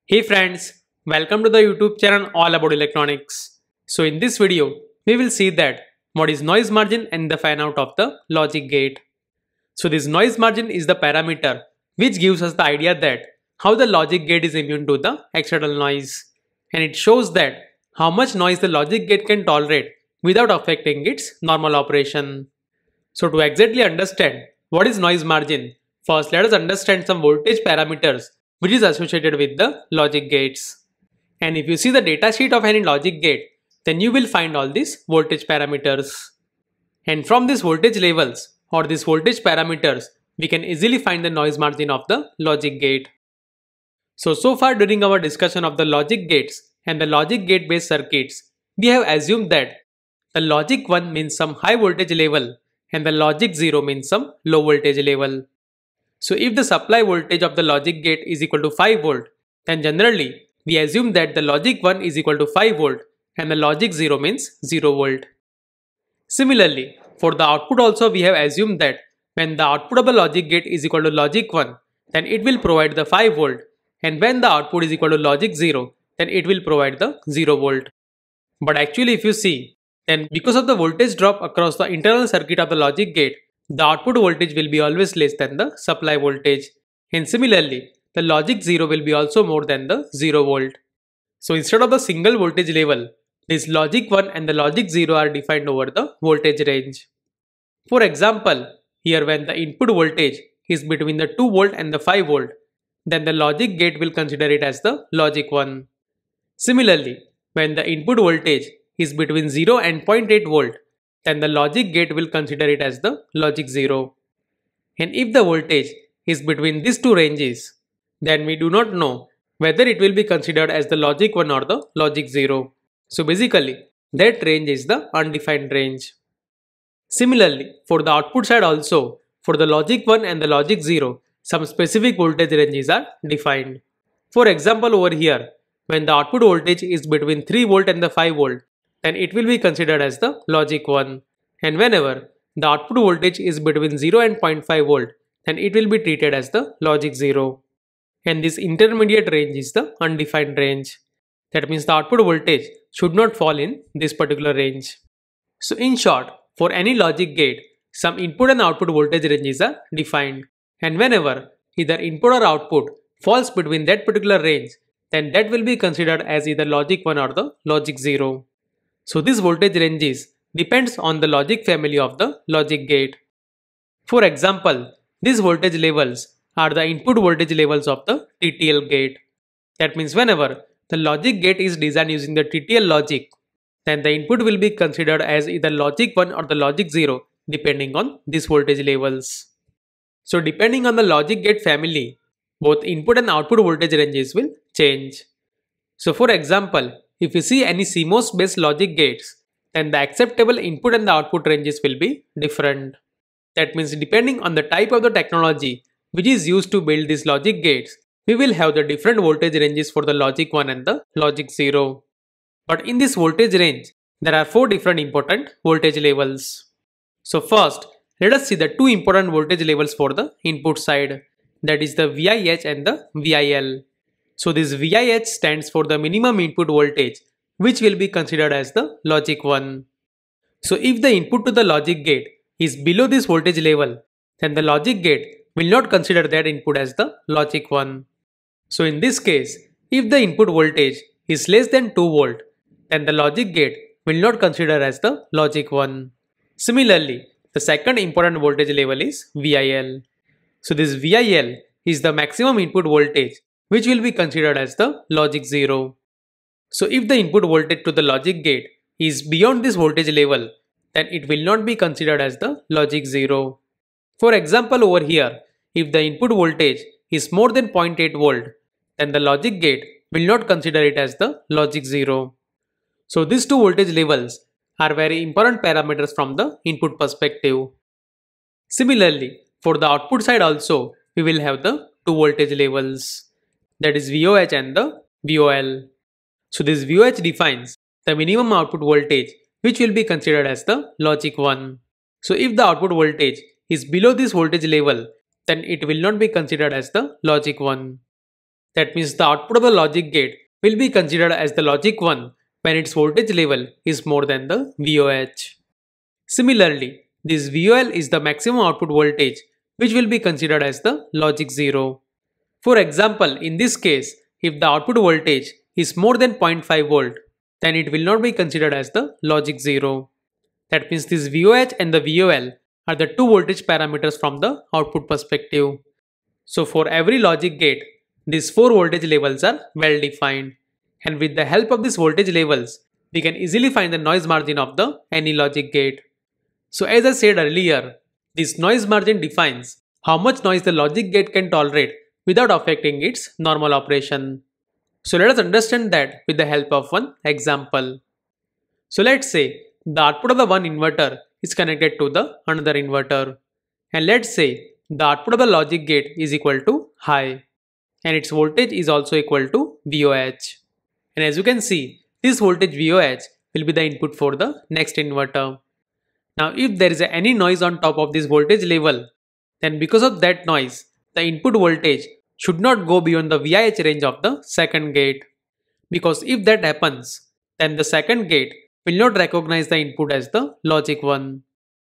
Hey friends, welcome to the YouTube channel all about electronics. So in this video, we will see that what is noise margin and the fan out of the logic gate. So this noise margin is the parameter which gives us the idea that how the logic gate is immune to the external noise. And it shows that how much noise the logic gate can tolerate without affecting its normal operation. So to exactly understand what is noise margin, first let us understand some voltage parameters which is associated with the logic gates. And if you see the datasheet of any logic gate, then you will find all these voltage parameters. And from these voltage levels or these voltage parameters, we can easily find the noise margin of the logic gate. So far during our discussion of the logic gates and the logic gate based circuits, we have assumed that the logic 1 means some high voltage level and the logic 0 means some low voltage level. So if the supply voltage of the logic gate is equal to 5 volt, then generally we assume that the logic 1 is equal to 5 volt and the logic 0 means 0 volt. Similarly, for the output also we have assumed that when the output of the logic gate is equal to logic 1, then it will provide the 5 volt, and when the output is equal to logic 0, then it will provide the 0 volt. But actually if you see, then because of the voltage drop across the internal circuit of the logic gate, the output voltage will be always less than the supply voltage. And similarly, the logic 0 will be also more than the 0 volt. So instead of the single voltage level, this logic 1 and the logic 0 are defined over the voltage range. For example, here when the input voltage is between the 2 volt and the 5 volt, then the logic gate will consider it as the logic 1. Similarly, when the input voltage is between 0 and 0.8 volt, then the logic gate will consider it as the logic 0. And if the voltage is between these two ranges, then we do not know whether it will be considered as the logic 1 or the logic 0. So basically, that range is the undefined range. Similarly, for the output side also, for the logic 1 and the logic 0, some specific voltage ranges are defined. For example, over here, when the output voltage is between 3 volt and the 5 volt, then it will be considered as the logic 1. And whenever the output voltage is between 0 and 0.5 volt, then it will be treated as the logic 0. And this intermediate range is the undefined range. That means the output voltage should not fall in this particular range. So in short, for any logic gate, some input and output voltage ranges are defined. And whenever either input or output falls between that particular range, then that will be considered as either logic 1 or the logic 0. So this voltage ranges depends on the logic family of the logic gate. For example, these voltage levels are the input voltage levels of the TTL gate. That means whenever the logic gate is designed using the TTL logic, then the input will be considered as either logic 1 or the logic 0 depending on these voltage levels. So depending on the logic gate family, both input and output voltage ranges will change. So for example, if you see any CMOS based logic gates, then the acceptable input and the output ranges will be different. That means depending on the type of the technology which is used to build these logic gates, we will have the different voltage ranges for the logic 1 and the logic 0. But in this voltage range, there are 4 different important voltage levels. So first, let us see the 2 important voltage levels for the input side, that is the VIH and the VIL. So this VIH stands for the minimum input voltage, which will be considered as the logic 1. So if the input to the logic gate is below this voltage level, then the logic gate will not consider that input as the logic 1. So in this case, if the input voltage is less than 2 volt, then the logic gate will not consider as the logic 1. Similarly, the second important voltage level is VIL. So this VIL is the maximum input voltage which will be considered as the logic 0. So if the input voltage to the logic gate is beyond this voltage level, then it will not be considered as the logic 0. For example, over here, if the input voltage is more than 0.8 volt, then the logic gate will not consider it as the logic 0. So these two voltage levels are very important parameters from the input perspective. Similarly, for the output side also, we will have the 2 voltage levels, that is VOH and the VOL. So this VOH defines the minimum output voltage which will be considered as the logic 1. So if the output voltage is below this voltage level, then it will not be considered as the logic 1. That means the output of the logic gate will be considered as the logic 1 when its voltage level is more than the VOH. Similarly, this VOL is the maximum output voltage which will be considered as the logic 0. For example, in this case, if the output voltage is more than 0.5 volt, then it will not be considered as the logic 0. That means this VOH and the VOL are the two voltage parameters from the output perspective. So for every logic gate, these 4 voltage levels are well defined. And with the help of these voltage levels, we can easily find the noise margin of the any logic gate. So as I said earlier, this noise margin defines how much noise the logic gate can tolerate without affecting its normal operation. So let us understand that with the help of one example. So let's say the output of the one inverter is connected to the another inverter. And let's say the output of the logic gate is equal to high. And its voltage is also equal to VOH. And as you can see, this voltage VOH will be the input for the next inverter. Now if there is any noise on top of this voltage level, then because of that noise, the input voltage should not go beyond the VIH range of the second gate. Because if that happens, then the second gate will not recognize the input as the logic 1.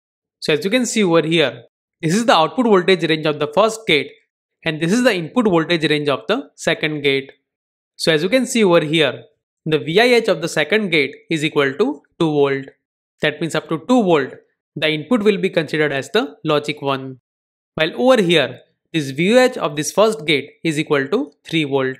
So as you can see over here, this is the output voltage range of the first gate and this is the input voltage range of the second gate. So as you can see over here, the VIH of the second gate is equal to 2 volt. That means up to 2 volt, the input will be considered as the logic 1. While over here, this VOH of this first gate is equal to 3 volt.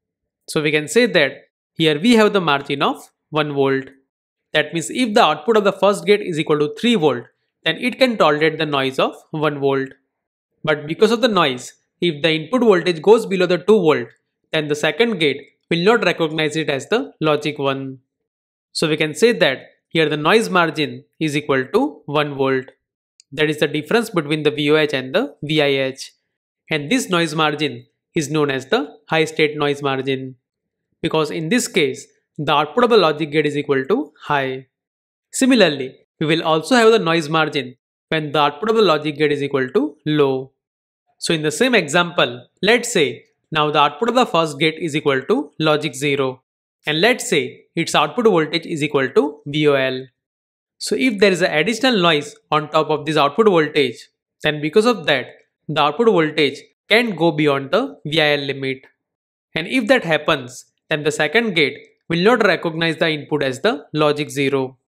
So we can say that here we have the margin of 1 volt. That means if the output of the first gate is equal to 3 volt, then it can tolerate the noise of 1 volt. But because of the noise, if the input voltage goes below the 2 volt, then the second gate will not recognize it as the logic 1. So we can say that here the noise margin is equal to 1 volt. That is the difference between the VOH and the VIH. And this noise margin is known as the high state noise margin. Because in this case, the output of the logic gate is equal to high. Similarly, we will also have the noise margin when the output of the logic gate is equal to low. So in the same example, let's say now the output of the first gate is equal to logic 0. And let's say its output voltage is equal to VOL. So if there is an additional noise on top of this output voltage, then because of that, the output voltage can go beyond the VIL limit. And if that happens, then the second gate will not recognize the input as the logic 0.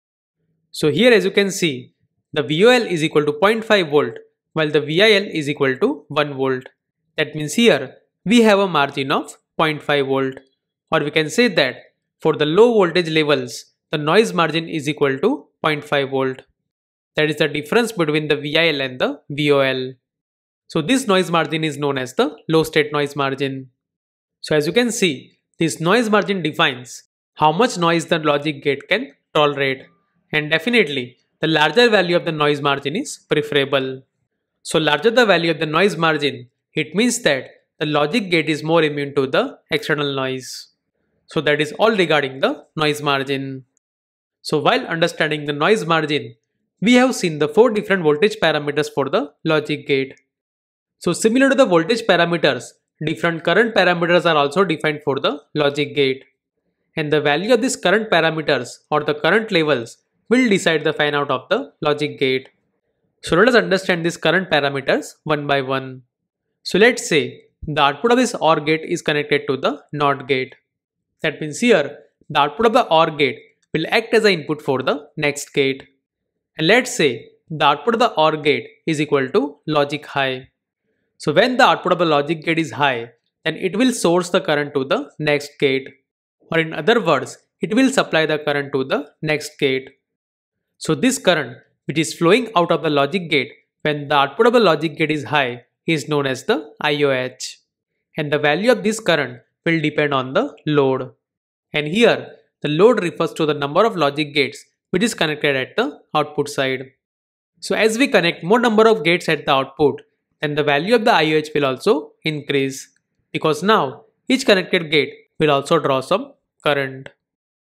So here as you can see, the VOL is equal to 0.5 volt while the VIL is equal to 1 volt. That means here we have a margin of 0.5 volt. Or we can say that for the low voltage levels, the noise margin is equal to 0.5 volt. That is the difference between the VIL and the VOL. So this noise margin is known as the low state noise margin. So as you can see, this noise margin defines how much noise the logic gate can tolerate. And definitely, the larger value of the noise margin is preferable. So larger the value of the noise margin, it means that the logic gate is more immune to the external noise. So that is all regarding the noise margin. So while understanding the noise margin, we have seen the 4 different voltage parameters for the logic gate. So similar to the voltage parameters, different current parameters are also defined for the logic gate. And the value of these current parameters or the current levels will decide the fan out of the logic gate. So let us understand these current parameters one by one. So let's say the output of this OR gate is connected to the NOT gate. That means here the output of the OR gate will act as an input for the next gate. And let's say the output of the OR gate is equal to logic high. So when the output of the logic gate is high, then it will source the current to the next gate. Or in other words, it will supply the current to the next gate. So this current which is flowing out of the logic gate when the output of the logic gate is high is known as the IOH. And the value of this current will depend on the load. And here the load refers to the number of logic gates which is connected at the output side. So as we connect more number of gates at the output, then the value of the IOH will also increase, because now each connected gate will also draw some current.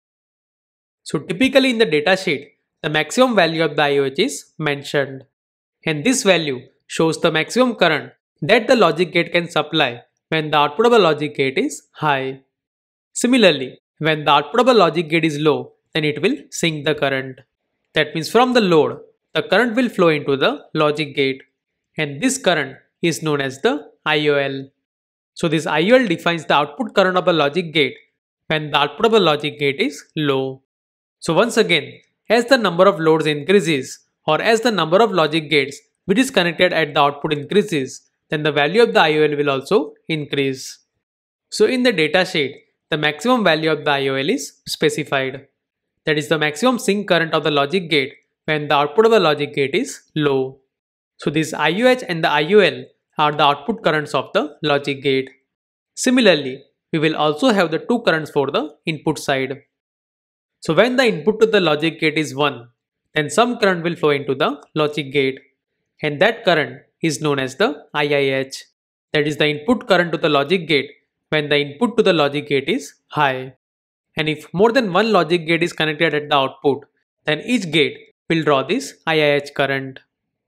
So typically in the datasheet, the maximum value of the IOH is mentioned. And this value shows the maximum current that the logic gate can supply when the output of a logic gate is high. Similarly, when the output of a logic gate is low, then it will sink the current. That means from the load, the current will flow into the logic gate, and this current is known as the IOL. So this IOL defines the output current of a logic gate when the output of a logic gate is low. So once again, as the number of loads increases or as the number of logic gates which is connected at the output increases, then the value of the IOL will also increase. So in the datasheet, the maximum value of the IOL is specified. That is the maximum sink current of the logic gate when the output of the logic gate is low. So this IOH and the IOL are the output currents of the logic gate. Similarly, we will also have the two currents for the input side. So when the input to the logic gate is 1, then some current will flow into the logic gate, and that current is known as the IIH. That is the input current to the logic gate when the input to the logic gate is high. And if more than one logic gate is connected at the output, then each gate will draw this IIH current.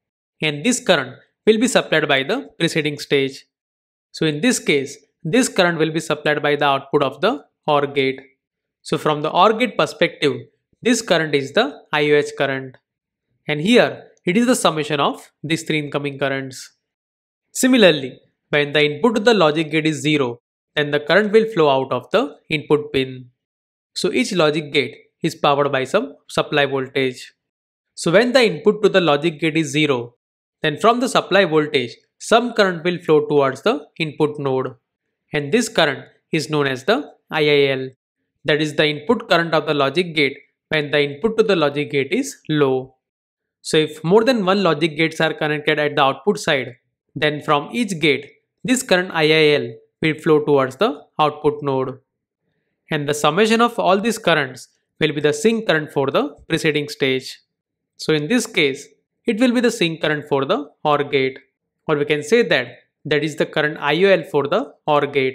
And this current will be supplied by the preceding stage. So in this case, this current will be supplied by the output of the OR gate. So from the OR gate perspective, this current is the IOH current. And here, it is the summation of these three incoming currents. Similarly, when the input to the logic gate is 0, then the current will flow out of the input pin. So each logic gate is powered by some supply voltage. So when the input to the logic gate is 0, then from the supply voltage, some current will flow towards the input node. And this current is known as the IIL. That is the input current of the logic gate when the input to the logic gate is low. So if more than one logic gates are connected at the output side, then from each gate, this current IIL will flow towards the output node. And the summation of all these currents will be the sink current for the preceding stage. So in this case, it will be the sink current for the OR gate, or we can say that is the current IOL for the OR gate.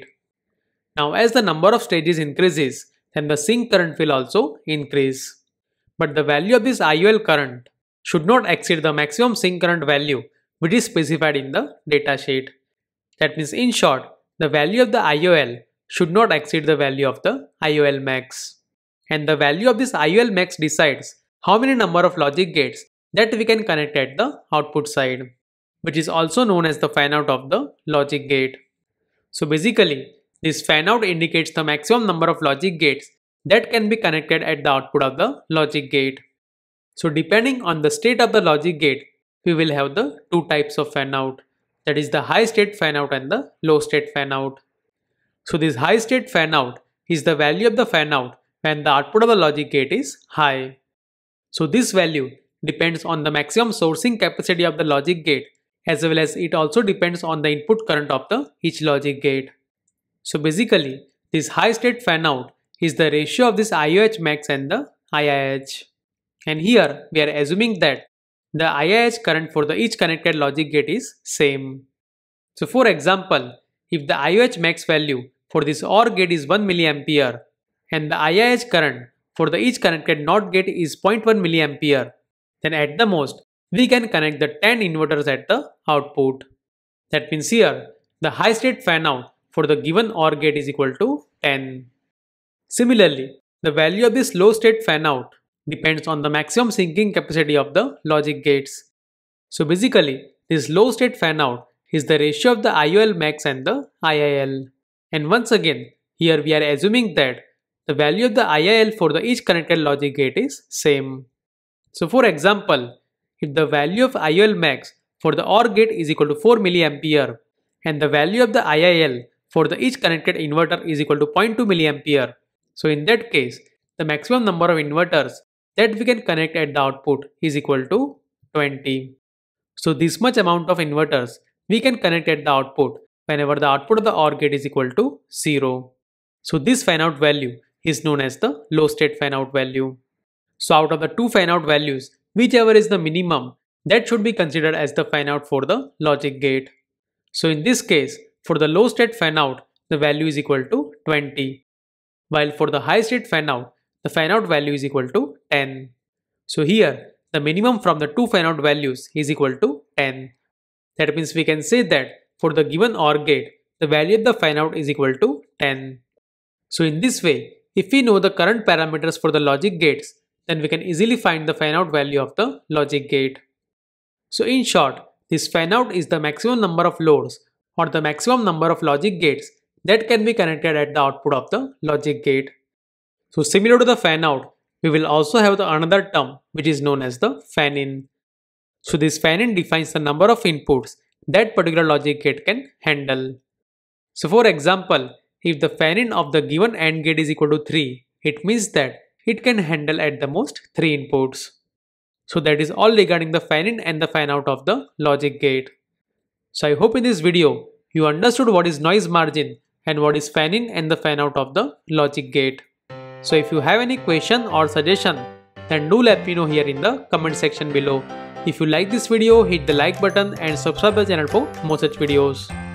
Now as the number of stages increases, then the sink current will also increase. But the value of this IOL current should not exceed the maximum sink current value which is specified in the datasheet. That means in short, the value of the IOL should not exceed the value of the IOL max. And the value of this IOL max decides how many number of logic gates that we can connect at the output side, which is also known as the fan out of the logic gate. So basically, this fan out indicates the maximum number of logic gates that can be connected at the output of the logic gate. So depending on the state of the logic gate, we will have the two types of fan out. That is the high state fan out and the low state fan out. So this high state fan out is the value of the fan out when the output of the logic gate is high. So this value depends on the maximum sourcing capacity of the logic gate, as well as it also depends on the input current of each logic gate. So basically, this high state fan out is the ratio of this IOH max and the IIH. And here we are assuming that the IIH current for each connected logic gate is same. So for example, if the IOH max value for this OR gate is 1 mA and the IIH current for each connected NOT gate is 0.1 mA, then at the most we can connect the 10 inverters at the output. That means here the high state fan out for the given OR gate is equal to 10. Similarly, the value of this low state fan out depends on the maximum sinking capacity of the logic gates. So basically, this low state fan out is the ratio of the IOL max and the IIL. And once again, here we are assuming that the value of the IIL for each connected logic gate is same. So for example, if the value of IOL max for the OR gate is equal to 4 mA and the value of the IIL for each connected inverter is equal to 0.2 mA, so in that case, the maximum number of inverters that we can connect at the output is equal to 20. So this much amount of inverters we can connect at the output whenever the output of the OR gate is equal to 0. So this fan out value is known as the low state fan out value. So out of the two fan out values, whichever is the minimum, that should be considered as the fan out for the logic gate. So in this case, for the low state fan out, the value is equal to 20. While for the high state fan out, the fan out value is equal to 10. So here, the minimum from the two fan out values is equal to 10. That means we can say that for the given OR gate, the value of the fan out is equal to 10. So in this way, if we know the current parameters for the logic gates, then we can easily find the fan out value of the logic gate. So in short, this fan out is the maximum number of loads or the maximum number of logic gates that can be connected at the output of the logic gate. So similar to the fan out, we will also have the another term which is known as the fan in. So this fan in defines the number of inputs that particular logic gate can handle. So for example, if the fan in of the given AND gate is equal to 3, it means that it can handle at the most 3 inputs. So that is all regarding the fan in and the fan out of the logic gate. So I hope in this video you understood what is noise margin and what is fan in and the fan out of the logic gate. So if you have any question or suggestion, then do let me know here in the comment section below. If you like this video, hit the like button and subscribe the channel for more such videos.